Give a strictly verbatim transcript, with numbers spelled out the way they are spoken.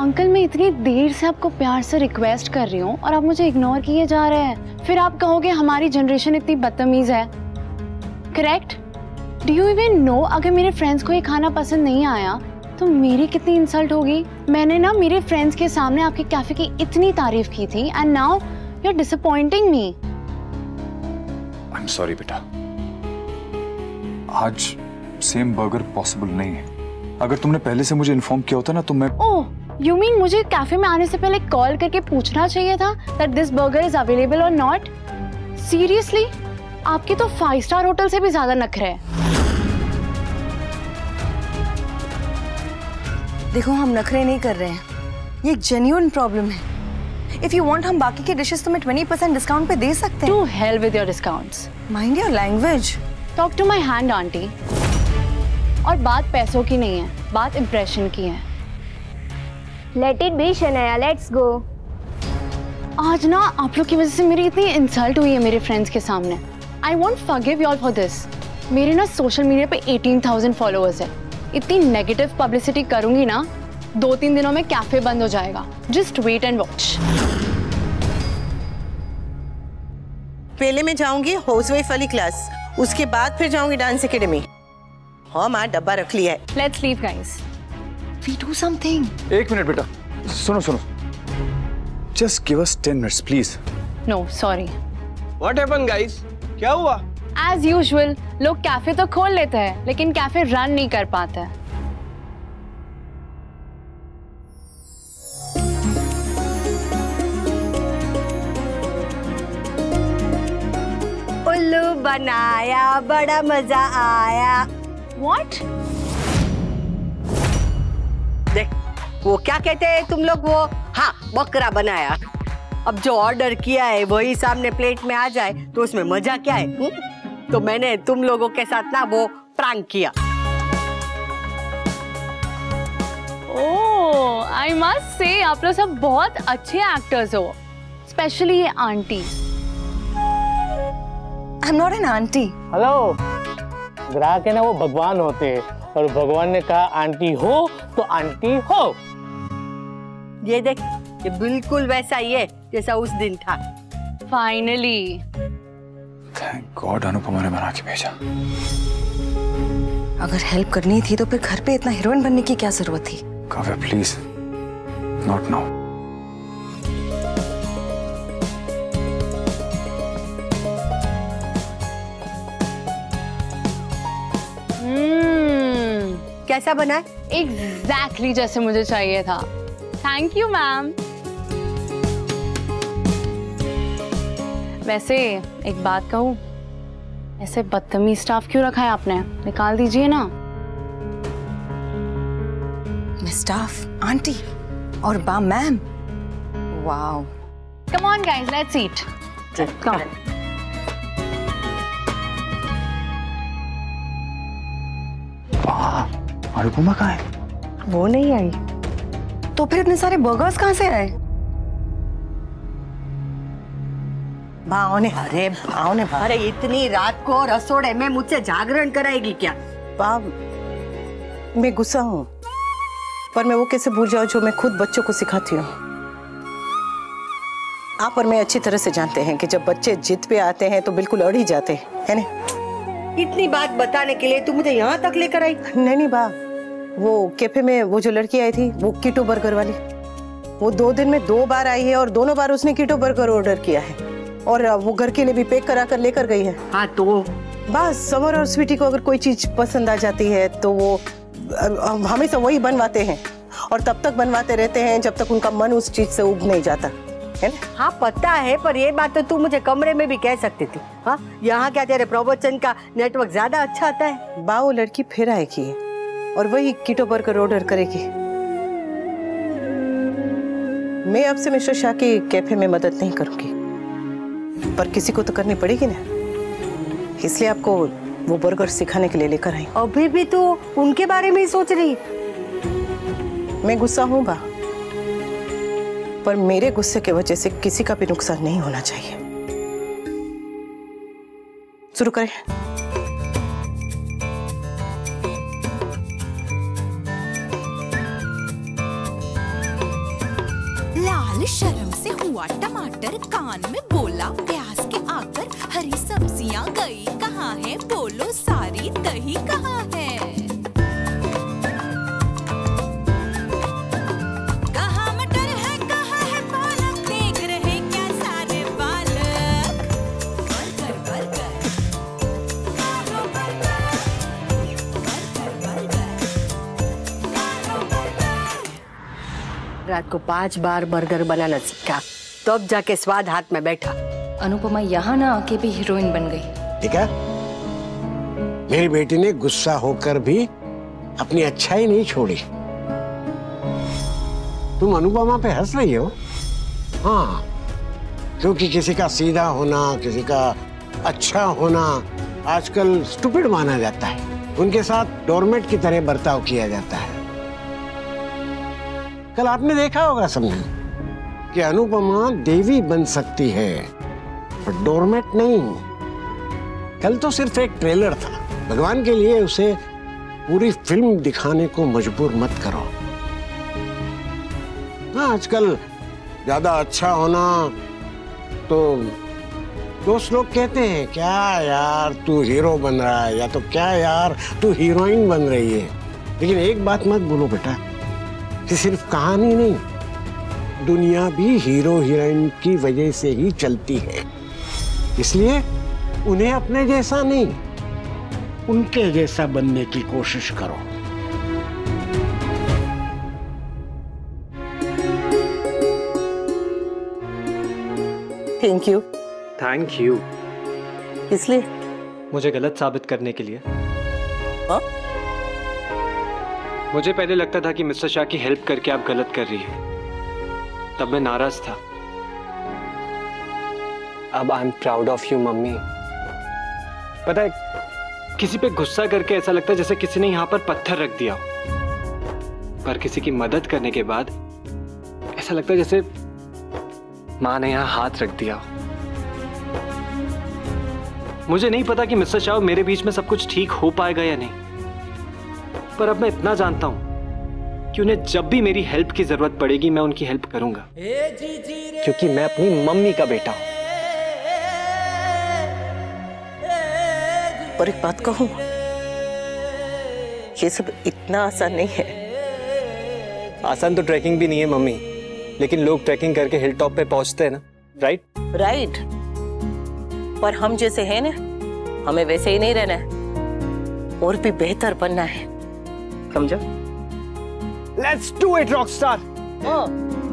Uncle मैं इतनी देर से आपको प्यार से रिक्वेस्ट कर रही हूँ और आप मुझे इग्नोर किए जा रहे हैं। फिर आप कहोगे हमारी जनरेशन इतनी बदतमीज है, correct? Do you even know अगर मेरे फ्रेंड्स को ये खाना पसंद नहीं आया तो मेरी कितनी इंसल्ट होगी? मैंने ना मेरे फ्रेंड्स के सामने आपके कैफे की इतनी तारीफ की थी and now you are disappointing me. I am sorry बेटा, आज सेम बर्गर पॉसिबल नहीं है। अगर तुमने पहले से मुझे इन्फॉर्म किया होता ना तो मैं ओह यू मीन मुझे कैफे में आने से पहले कॉल करके पूछना चाहिए था that this burger is available और नॉट? सीरियसली आपकी तो फाइव स्टार होटल से भी ज्यादा नखरे है। देखो हम नखरे नहीं कर रहे हैं, ये एक जेन्युइन प्रॉब्लम है। इफ यू वांट हम बाकी के डिशेस तुम्हें ट्वेंटी परसेंट डिस्काउंट पे दे सकते हैं। To hell with your discounts. Mind your language. Talk to my hand aunty. और बात पैसों की नहीं है, बात इंप्रेशन की है। Let it be Shanaya, let's go. आज ना आप लोग की वजह से मेरी इतनी इंसल्ट हुई है मेरे फ्रेंड्स के सामने। I won't forgive you all for this. मेरे ना सोशल मीडिया पे एटीन थाउजेंड फॉलोअर्स है। इतनी नेगेटिव पब्लिसिटी करूंगी ना, दो तीन दिनों में कैफे बंद हो जाएगा। Just wait and watch. पहले मैं जाऊंगी हाउसवाइफ वाली क्लास, उसके बाद फिर जाऊंगी डांस एकेडमी। हाँ माँ डब्बा रख लिया है। Let's leave guys. We do something. एक मिनट बेटा, सुनो सुनो, just give us ten minutes please. No sorry. What happened guys? क्या हुआ? एज यूजुअल लोग कैफे तो खोल लेते हैं लेकिन कैफे रन नहीं कर पाते। उल्लू बनाया, बड़ा मजा आया। What? देख वो क्या कहते हैं तुम लोग, वो हाँ बकरा बनाया। अब जो ऑर्डर किया है वही सामने प्लेट में आ जाए तो उसमें मजा क्या है? हुँ? तो मैंने तुम लोगों के साथ ना वो प्रैंक किया। ओह आई मस्ट से आप लोग सब बहुत अच्छे एक्टर्स हो, स्पेशली ये aunty. I am not an aunty. Hello, ग्राहक है ना वो भगवान होते हैं और भगवान ने कहा आंटी हो तो आंटी हो। ये देख ये बिल्कुल वैसा ही है जैसा उस दिन था। फाइनली थैंक गॉड अनुपमा ने बना के भेजा। अगर हेल्प करनी थी तो फिर घर पे इतना हीरोइन बनने की क्या जरूरत थी? Kavya please, not now. कैसा बना है? एग्जैक्टली जैसे मुझे चाहिए था। Thank you ma'am. वैसे एक बात कहूँ, ऐसे बदतमीज स्टाफ क्यों रखा है आपने? निकाल दीजिए ना। मैं स्टाफ आंटी और Ba ma'am. Wow. Come on guys, let's eat. Come. Anupama कहाँ है? वो नहीं आई तो फिर इतने सारे बर्गर्स कहाँ से आए? भाव ने अरे भाव ने अरे इतनी रात को रसोड़े में मुझसे जागरण कराएगी क्या? भाव मैं गुस्सा हूँ, पर मैं वो कैसे भूल जाऊँ जो मैं खुद बच्चों को सिखाती हूँ। आप और मैं अच्छी तरह से जानते हैं कि जब बच्चे जिद पे आते हैं तो बिल्कुल अड़ ही जाते हैं, है ना? इतनी बात बताने के लिए तू मुझे यहाँ तक लेकर आई? नहीं नहीं बा, वो कैफे में वो जो लड़की आई थी वो कीटो बर्गर वाली, वो दो दिन में दो बार आई है और दोनों बार उसने कीटो बर्गर ऑर्डर किया है और वो घर के लिए भी पैक करा कर लेकर गई है। हाँ तो बस समर और स्वीटी को अगर कोई चीज पसंद आ जाती है तो वो हमेशा वही बनवाते हैं और तब तक बनवाते रहते हैं जब तक उनका मन उस चीज से उब नहीं जाता है ना? हाँ पता है, पर ये बात तो तू मुझे कमरे में भी कह सकती थी। हाँ यहाँ क्या तेरे प्रवचन का नेटवर्क ज्यादा अच्छा आता है। बा वो लड़की फिर आएगी और वही कीटो बर्गर ऑर्डर करेगी। मैं अब से मिस्टर शाह के कैफे में मदद नहीं करूंगी, पर किसी को तो करनी पड़ेगी ना, इसलिए आपको वो बर्गर सिखाने के लिए लेकर आई। अभी भी तो उनके बारे में ही सोच रही। मैं गुस्सा हूँ बा, पर मेरे गुस्से की वजह से किसी का भी नुकसान नहीं होना चाहिए। शुरू करें। लाल शर्म से हुआ टमाटर, कान में बोला प्याज के आकर, हरी सब्जियां गई कहाँ है, बोलो सारी दही कहाँ है। कहाँ मटर है कहाँ है पालक, देख रहे क्या सारे बालक। बर्गर बर्गर मारो बर्गर, बर्गर बर्गर मारो बर्गर। रात को पांच बार बर्गर बनाना सीखा, तब जाके स्वाद हाथ में बैठा। अनुपमा यहाँ ना आके भी हीरोइन बन गई। ठीक है, मेरी बेटी ने गुस्सा होकर भी अपनी अच्छाई नहीं छोड़ी। तुम अनुपमा पे हंस रही हो? हाँ, क्योंकि किसी का सीधा होना, किसी का अच्छा होना आजकल स्टूपिड माना जाता है। उनके साथ डोरमेट की तरह बर्ताव किया जाता है। कल आपने देखा होगा सबने कि अनुपमा देवी बन सकती है, पर डोरमेट नहीं। कल तो सिर्फ एक ट्रेलर था। भगवान के लिए उसे पूरी फिल्म दिखाने को मजबूर मत करो। हाँ, आजकल ज्यादा अच्छा होना तो दोस्त लोग कहते हैं क्या यार तू हीरो बन रहा है, या तो क्या यार तू हीरोइन बन रही है। लेकिन एक बात मत भूलो बेटा कि सिर्फ कहानी नहीं, दुनिया भी हीरो हीरोइन की वजह से ही चलती है। इसलिए उन्हें अपने जैसा नहीं, उनके जैसा बनने की कोशिश करो। Thank you. Thank you. इसलिए मुझे गलत साबित करने के लिए। हा? मुझे पहले लगता था कि मिस्टर शाह की हेल्प करके आप गलत कर रही हैं, तब मैं नाराज था। अब I am proud of you mummy. पता है, किसी पे गुस्सा करके ऐसा लगता है जैसे किसी ने यहाँ पर पत्थर रख दिया हो, पर किसी की मदद करने के बाद ऐसा लगता है जैसे माँ ने यहाँ हाथ रख दिया हो। मुझे नहीं पता कि मिस्टर शाह मेरे बीच में सब कुछ ठीक हो पाएगा या नहीं, पर अब मैं इतना जानता हूं कि उन्हें जब भी मेरी हेल्प की जरूरत पड़ेगी मैं उनकी हेल्प करूंगा, क्योंकि मैं अपनी मम्मी का बेटा हूं। और एक बात कहूं, ये सब इतना आसान नहीं है। आसान तो ट्रैकिंग भी नहीं है मम्मी, लेकिन लोग ट्रैकिंग करके हिल टॉप पे पहुंचते हैं ना, राइट? राइट, पर हम जैसे हैं ना, हमें वैसे ही नहीं रहना है, और भी बेहतर बनना है, समझो? Let's do it rockstar. हाँ।